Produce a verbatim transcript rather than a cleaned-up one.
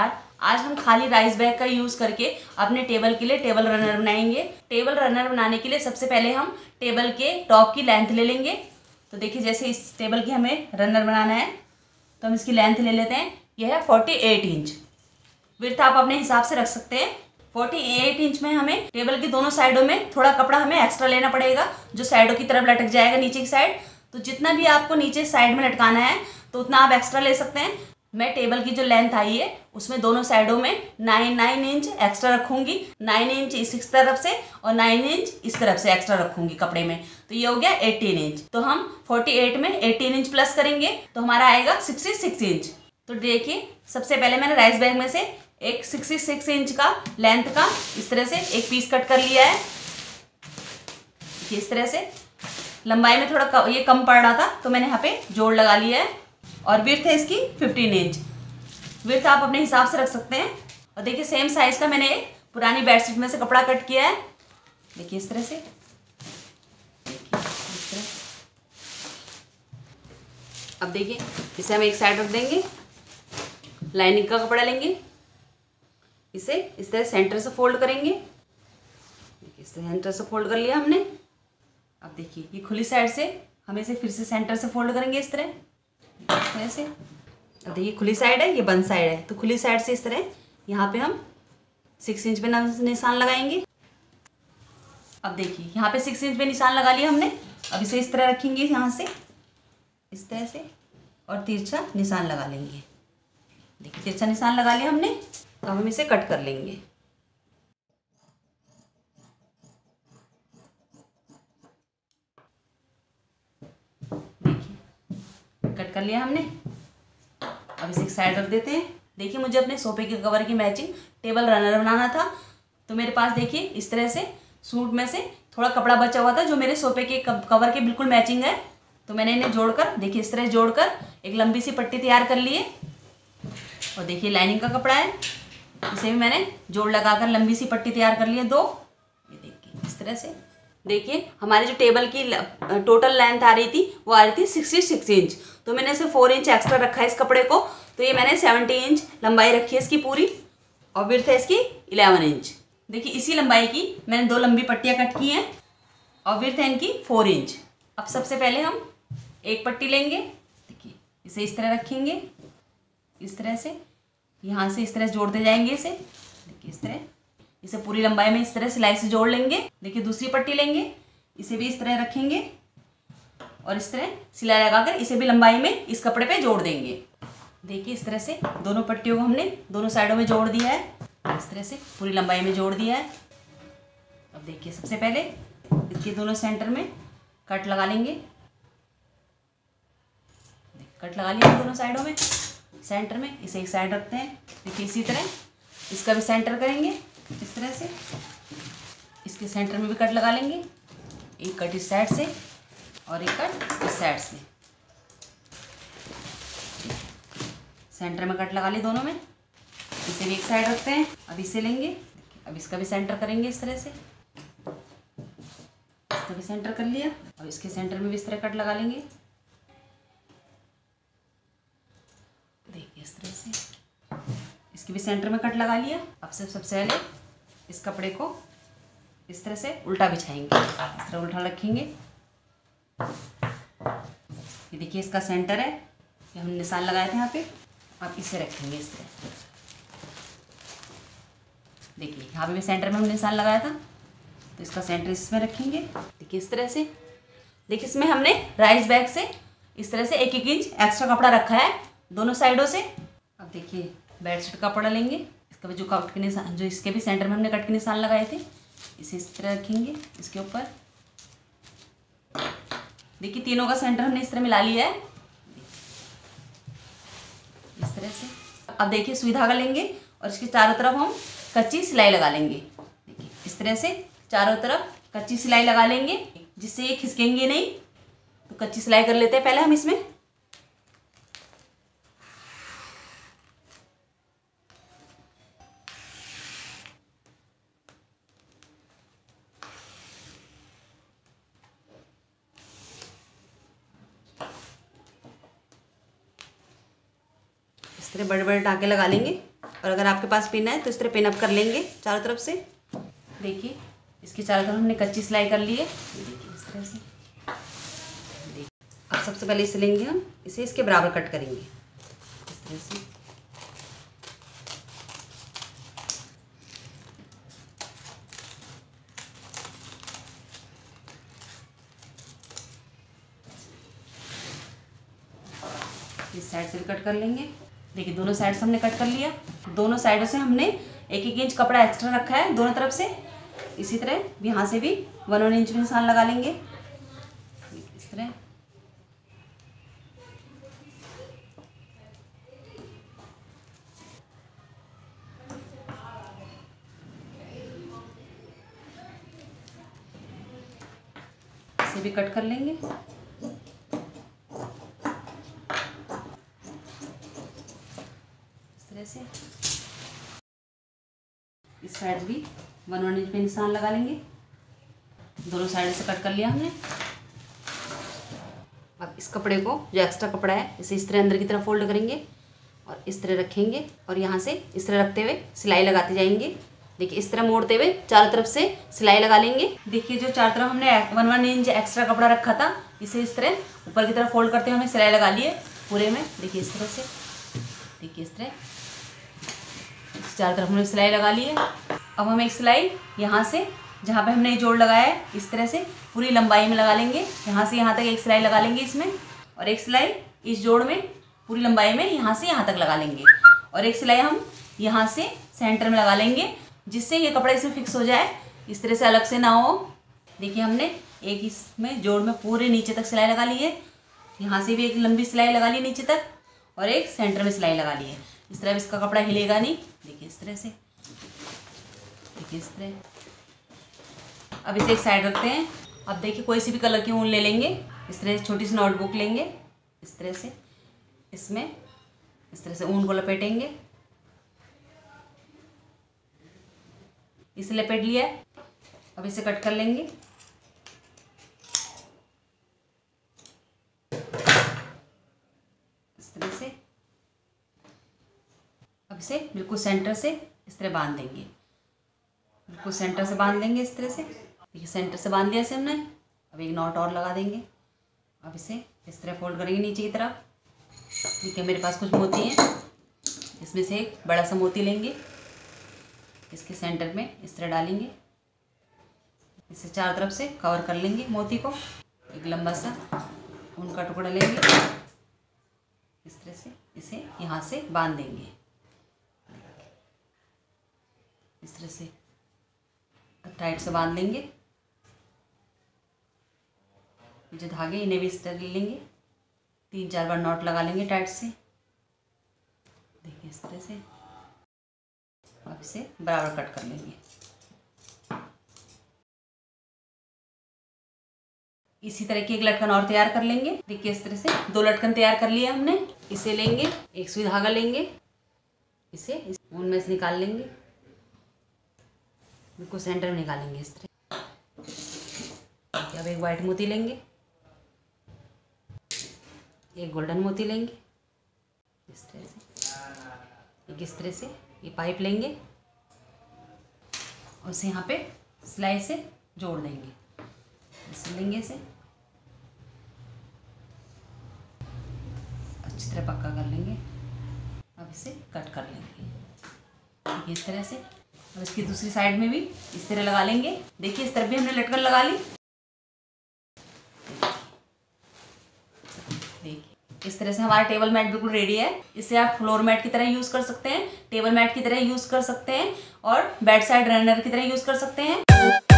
नमस्कार। आज हम खाली राइस बैग का यूज़ करके अपने टेबल के लिए टेबल रनर बनाएंगे। टेबल रनर बनाने के लिए सबसे पहले हम टेबल के टॉप की लेंथ ले लेंगे। तो देखिए जैसे इस टेबल की हमें रनर बनाना है तो हम इसकी लेंथ ले लेते हैं। यह है अड़तालीस इंच। विड्थ आप अपने हिसाब से रख सकते हैं। अड़तालीस इंच में हमें टेबल की दोनों साइडों में थोड़ा कपड़ा हमें एक्स्ट्रा लेना पड़ेगा जो साइडों की तरफ लटक जाएगा नीचे की साइड। तो जितना भी आपको नीचे साइड में लटकाना है तो उतना आप एक्स्ट्रा ले सकते हैं। मैं टेबल की जो लेंथ आई है उसमें दोनों साइडों में नाइन नाइन इंच एक्स्ट्रा रखूंगी। नाइन इंच इस तरफ से और नाइन इंच इस तरफ से एक्स्ट्रा रखूंगी कपड़े में। तो ये हो गया अठारह इंच। तो हम अड़तालीस में अठारह इंच प्लस करेंगे तो हमारा आएगा छियासठ इंच। तो देखिए सबसे पहले मैंने राइस बैग में से एक छियासठ इंच का लेंथ का इस तरह से एक पीस कट कर लिया है। इस तरह से लंबाई में थोड़ा ये कम पड़ रहा था तो मैंने यहाँ पे जोड़ लगा लिया है। और विड्थ है इसकी पंद्रह इंच। विड्थ आप अपने हिसाब से रख सकते हैं। और देखिए सेम साइज का मैंने एक पुरानी बेडशीट में से कपड़ा कट किया है। देखिए इस तरह से, देखिए इस तरह। अब देखिए इसे हम एक साइड रख देंगे। लाइनिंग का कपड़ा लेंगे, इसे इस तरह सेंटर से फोल्ड करेंगे। देखिए इस तरह सेंटर से फोल्ड कर लिया हमने। अब देखिए ये खुली साइड से हम इसे फिर से सेंटर से फोल्ड करेंगे इस तरह इस तरह से। अब देखिए खुली साइड है, ये बंद साइड है। तो खुली साइड से इस तरह यहाँ पे हम सिक्स इंच पे निशान लगाएंगे। अब देखिए यहाँ पे सिक्स इंच पे निशान लगा लिया हमने। अब इसे इस तरह रखेंगे यहाँ से इस तरह से और तिरछा निशान लगा लेंगे। देखिए तिरछा निशान लगा लिया हमने। तो अब हम इसे कट कर लेंगे। कट कर लिया हमने। अब इसे एक साइड रख देते हैं। देखिए मुझे अपने सोफे के कवर की मैचिंग टेबल रनर बनाना था। तो मेरे पास देखिए इस तरह से सूट में से थोड़ा कपड़ा बचा हुआ था जो मेरे सोफे के कवर के बिल्कुल मैचिंग है। तो मैंने इन्हें जोड़कर देखिए इस तरह जोड़कर एक लंबी सी पट्टी तैयार कर ली है। और देखिए लाइनिंग का कपड़ा है, इसे भी मैंने जोड़ लगाकर लंबी सी पट्टी तैयार कर ली है दो। ये देखिए इस तरह से। देखिए हमारे जो टेबल की टोटल लेंथ आ रही थी वो आ रही थी छियासठ इंच। तो मैंने इसे फोर इंच एक्स्ट्रा रखा है इस कपड़े को। तो ये मैंने सत्तर इंच लंबाई रखी है इसकी पूरी। और विड्थ है इसकी ग्यारह इंच। देखिए इसी लंबाई की मैंने दो लंबी पट्टियाँ कट की हैं और विड्थ है इनकी फोर इंच। अब सबसे पहले हम एक पट्टी लेंगे। देखिए इसे इस तरह रखेंगे इस तरह से, यहाँ से इस तरह जोड़ते जाएंगे इसे। देखिए इस तरह इसे पूरी लंबाई में इस तरह सिलाई से जोड़ लेंगे। देखिए दूसरी पट्टी लेंगे, इसे भी इस तरह रखेंगे और इस तरह सिलाई लगाकर इसे भी लंबाई में इस कपड़े पे जोड़ देंगे। देखिए इस तरह से दोनों पट्टियों को हमने दोनों साइडों में जोड़ दिया है। इस तरह से पूरी लंबाई में जोड़ दिया है। अब देखिए सबसे पहले इसके दोनों सेंटर में कट लगा लेंगे। कट लगा लिया दोनों साइडों में सेंटर में। इसे एक साइड रखते हैं। देखिए इसी तरह इसका भी सेंटर करेंगे इस तरह से। इसके सेंटर में भी कट लगा लेंगे। एक कट इस साइड से और एक कट इस साइड से। सेंटर में कट लगा लिए दोनों में। इसे भी एक साइड रखते हैं। अब इसे लेंगे। अब इसका भी सेंटर करेंगे इस तरह से। इसका भी सेंटर कर लिया। अब इसके सेंटर में भी इस तरह कट लगा लेंगे। देखिए इस तरह से इसके भी सेंटर में कट लगा लिया। अब से सबसे पहले इस कपड़े को इस तरह से उल्टा बिछाएंगे। इस तरह उल्टा रखेंगे। ये देखिए इसका सेंटर है, ये हमने निशान लगाए थे यहाँ पे। अब इसे रखेंगे इस तरह। देखिए यहाँ पे भी सेंटर में हमने निशान लगाया था तो इसका सेंटर इसमें रखेंगे। देखिए इस तरह से। देखिए इसमें हमने राइस बैग से इस तरह से एक एक इंच एक्स्ट्रा कपड़ा रखा है दोनों साइडों से। अब देखिए बेडशीट का कपड़ा लेंगे। इसका भी जो कट के निशान जो इसके भी सेंटर में हमने कट के निशान लगाए थे इसे इस तरह रखेंगे इसके ऊपर। देखिए तीनों का सेंटर हमने इस तरह मिला लिया है इस तरह से। अब देखिए सुई धागा लेंगे और इसके चारों तरफ हम कच्ची सिलाई लगा लेंगे। देखिए इस तरह से चारों तरफ कच्ची सिलाई लगा लेंगे जिससे ये खिसकेंगे नहीं। तो कच्ची सिलाई कर लेते हैं पहले हम इसमें। इस तरह बड़े बड़े टाँके लगा लेंगे। और अगर आपके पास पिन है तो इस तरह पिन अप कर लेंगे चारों तरफ से। देखिए इसकी चारों तरफ हमने कच्ची सिलाई कर ली है, देखिए इस तरह से। देखिए अब सबसे पहले इसे लेंगे हम, इसे इसके बराबर कट करेंगे इस तरह से। इस साइड से भी कट कर लेंगे। देखिए दोनों साइड से हमने कट कर लिया। दोनों साइडों से हमने एक एक इंच कपड़ा एक्स्ट्रा रखा है दोनों तरफ से। इसी तरह यहाँ से भी वन वन इंच में निशान लगा लेंगे इस तरह। इसे भी कट कर लेंगे। से इस साइड भी वन वन इंच पे निशान लगा लेंगे। दोनों साइड से कट कर लिया हमने। अब इस कपड़े को जो एक्स्ट्रा कपड़ा है इसे इस तरह अंदर की तरफ फोल्ड करेंगे और इस तरह रखेंगे और यहाँ से इस तरह रखते हुए सिलाई लगाते जाएंगे। देखिए इस तरह मोड़ते हुए चारों तरफ से सिलाई लगा लेंगे। देखिए जो चारों तरफ हमने वन वन इंच एक्स्ट्रा कपड़ा रखा था इसे इस तरह ऊपर की तरफ फोल्ड करते हुए हमें सिलाई लगा ली है पूरे में। देखिए इस तरह से, देखिए इस तरह चारों तरफ हमने सिलाई लगा ली है। अब हम एक सिलाई यहाँ से जहाँ पे हमने जोड़ लगाया है इस तरह से पूरी लंबाई में लगा लेंगे। यहाँ से यहाँ तक एक सिलाई लगा लेंगे इसमें, और एक सिलाई इस जोड़ में पूरी लंबाई में यहाँ से यहाँ तक लगा लेंगे, और एक सिलाई हम यहाँ से सेंटर में लगा लेंगे जिससे ये कपड़ा इसमें फिक्स हो जाए, इस तरह से अलग से ना हो। देखिए हमने एक इसमें जोड़ में पूरे नीचे तक सिलाई लगा ली है, यहाँ से भी एक लंबी सिलाई लगा ली नीचे तक, और एक सेंटर में सिलाई लगा ली है। इस तरह इसका कपड़ा हिलेगा नहीं। देखिए इस तरह से, देखिए इस तरह। अब इसे एक साइड रखते हैं। अब देखिए कोई सी भी कलर की ऊन ले लेंगे, इस तरह छोटी सी नोटबुक लेंगे इस तरह से, इसमें इस तरह से ऊन को लपेटेंगे। इसे लपेट लिया। अब इसे कट कर लेंगे। इस तरह से अब इसे बिल्कुल सेंटर से इस तरह बांध देंगे, बिल्कुल सेंटर से बांध देंगे इस तरह से। देखिए सेंटर से बांध दिया इसे हमने। अब एक नॉट और लगा देंगे। अब इसे इस तरह फोल्ड करेंगे नीचे की तरफ। ठीक है, मेरे पास कुछ मोती हैं, इसमें से एक बड़ा सा मोती लेंगे, इसके सेंटर में इस तरह डालेंगे, इसे चारों तरफ से कवर कर लेंगे मोती को। एक लंबा सा ऊन का टुकड़ा लेंगे, इस तरह से इसे यहाँ से बांध देंगे इस तरह से। टाइट से बांध लेंगे। जो धागे इन्हें भी इस तरह ले लेंगे, तीन चार बार नॉट लगा लेंगे टाइट से। देखिए इस तरह से। अब इसे बराबर कट कर लेंगे। इसी तरह की एक लटकन और तैयार कर लेंगे। देखिए इस तरह से दो लटकन तैयार कर लिए हमने। इसे लेंगे, एक सुई धागा लेंगे, इसे इस ऊन में से निकाल लेंगे, बिल्कुल सेंटर में निकालेंगे इस तरह। अब एक वाइट मोती लेंगे, एक गोल्डन मोती लेंगे इस तरह से। एक इस तरह से ये पाइप लेंगे और इसे यहाँ पे सिलाई से जोड़ देंगे। इसे लेंगे, इसे अच्छी तरह पक्का कर लेंगे। अब इसे कट कर लेंगे इस तरह से। अब इसकी दूसरी साइड में भी इस तरह लगा लेंगे। देखिए इस तरफ भी हमने लटकन लगा ली। देखिए इस तरह से हमारा टेबल मैट बिल्कुल रेडी है। इसे आप फ्लोर मैट की तरह यूज़ कर सकते हैं, टेबल मैट की तरह यूज़ कर सकते हैं, और बेड साइड रनर की तरह यूज़ कर सकते हैं।